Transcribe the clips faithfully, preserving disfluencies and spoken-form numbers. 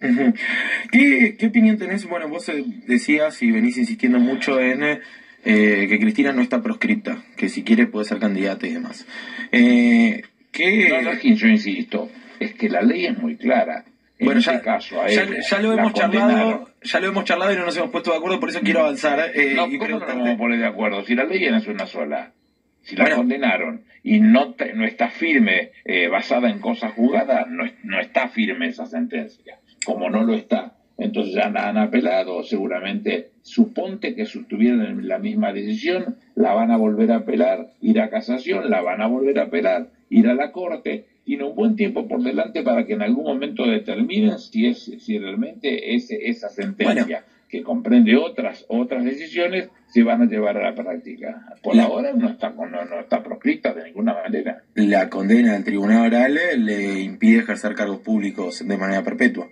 Ujú. ¿Qué, qué opinión tenés? Bueno, vos eh, decías y venís insistiendo mucho en eh, que Cristina no está proscripta, que si quiere puede ser candidata y demás. Eh, No, no es ¿qué, que yo insisto, es que la ley es muy clara. En Bueno, este ya, caso a ya, ella ya lo la hemos condenaron. charlado, ya lo hemos charlado y no nos hemos puesto de acuerdo, por eso quiero avanzar eh, No, y ¿cómo no nos vamos a preguntarte. poner de acuerdo? Si la ley no es una sola, si la Bueno, condenaron y no, te- no está firme, eh, basada en cosas jugadas, no, es- no está firme esa sentencia. Como no lo está, entonces ya la han apelado, seguramente, suponte que sostuvieran la misma decisión, la van a volver a apelar, ir a casación, la van a volver a apelar, ir a la corte. Tiene un buen tiempo por delante para que en algún momento determinen si es si realmente es, esa bueno, sentencia que comprende otras otras decisiones se van a llevar a la práctica. Por la, ahora no está no, no está proscrita de ninguna manera, la condena del tribunal oral eh, le impide ejercer cargos públicos de manera perpetua.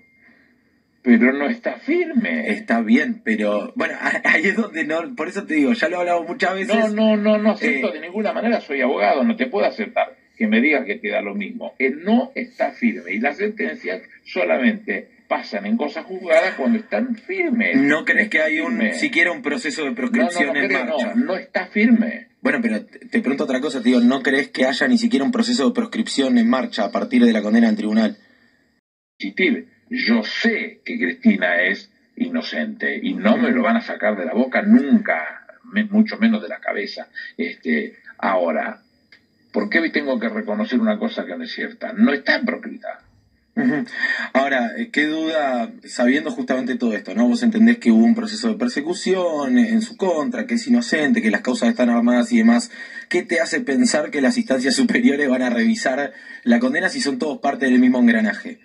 pero no está firme. Está bien, pero bueno, ahí es donde no, por eso te digo, ya lo he hablado muchas No, veces. no, no, no acepto eh, de ninguna manera, soy abogado, no te puedo aceptar que me digas que te da lo mismo. Él no está firme y las sentencias solamente pasan en cosas juzgadas cuando están firmes. ¿No No crees que está hay un, firme. siquiera un proceso de No, no, proscripción no en creo, no, marcha? no está firme. Bueno, pero te te pregunto otra cosa, te digo, ¿no crees que haya ni siquiera un proceso de proscripción en marcha a partir de la condena en tribunal? Insistir, yo sé que Cristina es inocente y no me lo Ujú. van a sacar de la boca nunca, me- mucho menos de la cabeza. Este, ahora, ¿por qué tengo que reconocer una cosa que no es cierta? No está en proscrita. Ujú. Ahora, eh, qué duda, sabiendo justamente todo esto, ¿no? Vos entendés que hubo un proceso de persecución en su contra, que es inocente, que las causas están armadas y demás. ¿Qué te hace pensar que las instancias superiores van a revisar la condena si son todos parte del mismo engranaje?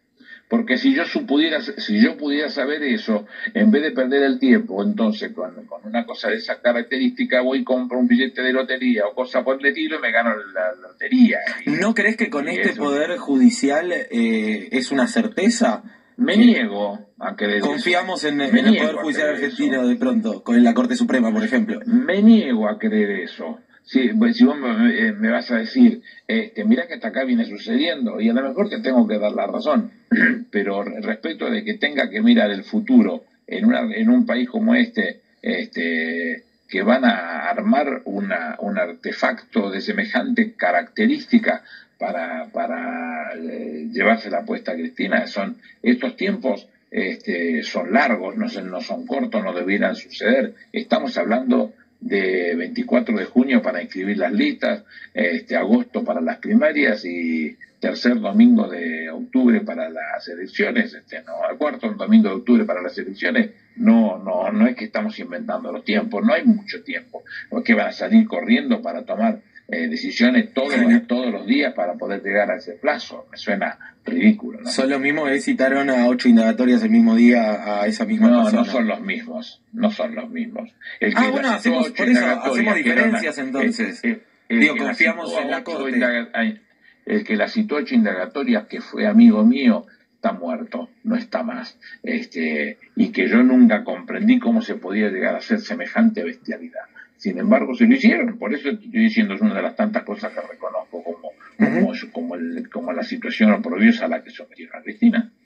Porque si yo supudiera, si yo pudiera saber eso, en vez de perder el tiempo, entonces con, con una cosa de esa característica voy y compro un billete de lotería o cosa por el estilo y me gano la, la lotería. ¿No Y, crees que con y este eso, poder judicial eh, es una certeza me que niego a creer eso. confiamos en, Me en el Poder niego a Judicial creer argentino eso. de pronto, con la Corte Suprema, por ejemplo? Me niego a creer eso. Si, pues, si vos me, eh, me vas a decir, este, mira que hasta acá viene sucediendo, y a lo mejor te tengo que dar la razón, pero respecto de que tenga que mirar el futuro en, una, en un país como este, este, que van a armar una, un artefacto de semejante característica para, para eh, llevarse la apuesta a Cristina, son estos tiempos este, son largos, no, son- no son cortos, no debieran suceder. Estamos hablando de veinticuatro de junio para inscribir las listas, este, agosto para las primarias y tercer domingo de octubre para las elecciones, este, no, el cuarto domingo de octubre para las elecciones. No, no, no es que estamos inventando los tiempos, no hay mucho tiempo. No es que van a salir corriendo para tomar eh, decisiones todos, todos los días para poder llegar a ese plazo. Me suena ridículo, ¿no? Son los mismos que citaron a ocho indagatorias el mismo día a esa misma No, no persona. son los mismos, no son los mismos. El Ah, que bueno, las citó a hacemos, ocho por eso, hacemos indagatorias, que era una, diferencias el, entonces. el- el Digo, que las confiamos citó a en la ocho Corte. indaga- ay, el que las citó a ocho indagatorias, que fue amigo mío, está muerto, no está más. Este, y que yo nunca comprendí cómo se podía llegar a hacer semejante bestialidad. Sin embargo, se lo hicieron, por eso estoy diciendo, es una de las tantas cosas que reconozco como, como, Ujú. como, el, como la situación oprobiosa a la que sometieron a Cristina.